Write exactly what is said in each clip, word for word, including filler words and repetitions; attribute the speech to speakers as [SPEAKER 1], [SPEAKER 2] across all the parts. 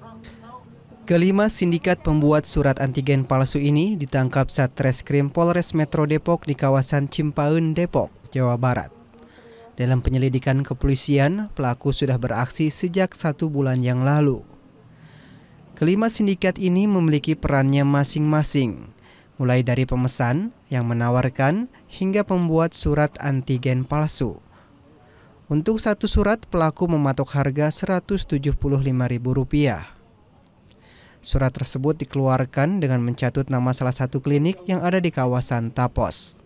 [SPEAKER 1] Kelima sindikat pembuat surat antigen palsu ini ditangkap Satreskrim Polres Metro Depok di kawasan Cimpaun, Depok, Jawa Barat. Dalam penyelidikan kepolisian, pelaku sudah beraksi sejak satu bulan yang lalu. Kelima sindikat ini memiliki perannya masing-masing, mulai dari pemesan yang menawarkan hingga pembuat surat antigen palsu. Untuk satu surat, pelaku mematok harga seratus tujuh puluh lima ribu rupiah. Surat tersebut dikeluarkan dengan mencatut nama salah satu klinik yang ada di kawasan Tapos.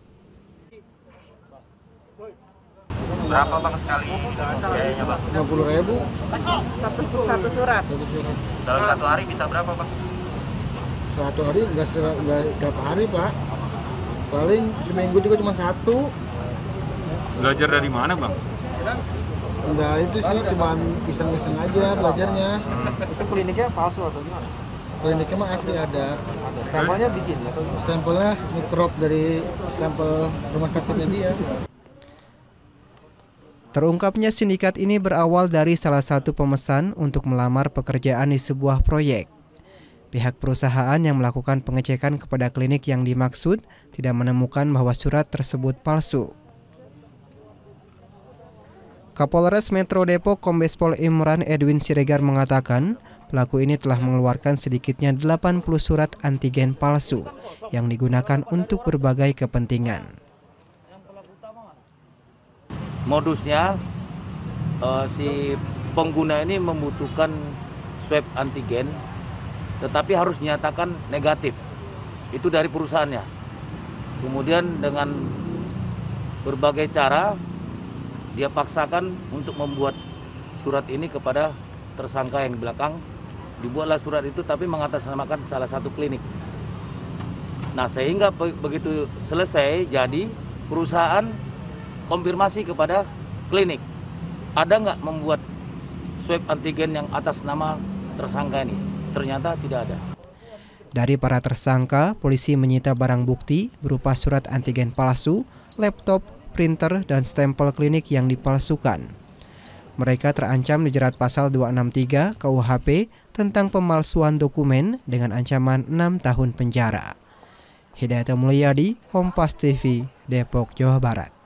[SPEAKER 2] Berapa bang sekali biayanya bang?
[SPEAKER 3] lima puluh ribu.
[SPEAKER 4] Satu, satu surat.
[SPEAKER 3] Satu surat.
[SPEAKER 2] Dalam satu hari bisa berapa bang?
[SPEAKER 3] Satu hari nggak nggak tiap hari pak. Paling seminggu juga cuma satu.
[SPEAKER 5] Belajar dari mana bang?
[SPEAKER 3] Enggak, itu sih cuma iseng-iseng aja belajarnya.
[SPEAKER 4] Itu kliniknya palsu atau gimana?
[SPEAKER 3] Kliniknya mah asli ada.
[SPEAKER 4] Stempelnya bikin atau gimana?
[SPEAKER 3] Stempelnya nge-crop dari stempel rumah sakitnya dia.
[SPEAKER 1] Terungkapnya sindikat ini berawal dari salah satu pemesan untuk melamar pekerjaan di sebuah proyek. Pihak perusahaan yang melakukan pengecekan kepada klinik yang dimaksud tidak menemukan bahwa surat tersebut palsu. Kapolres Metro Depok Kombes Pol Imran Edwin Siregar mengatakan pelaku ini telah mengeluarkan sedikitnya delapan puluh surat antigen palsu yang digunakan untuk berbagai kepentingan.
[SPEAKER 6] Modusnya uh, si pengguna ini membutuhkan swab antigen tetapi harus dinyatakan negatif. Itu dari perusahaannya. Kemudian dengan berbagai cara dia paksakan untuk membuat surat ini kepada tersangka yang di belakang. Dibuatlah surat itu tapi mengatasnamakan salah satu klinik. Nah sehingga begitu selesai jadi perusahaan konfirmasi kepada klinik. Ada nggak membuat swab antigen yang atas nama tersangka ini? Ternyata tidak ada.
[SPEAKER 1] Dari para tersangka, polisi menyita barang bukti berupa surat antigen palsu, laptop, printer, dan stempel klinik yang dipalsukan. Mereka terancam dijerat pasal dua enam tiga K U H P tentang pemalsuan dokumen dengan ancaman enam tahun penjara. Hidayat Mulyadi, Kompas T V, Depok, Jawa Barat.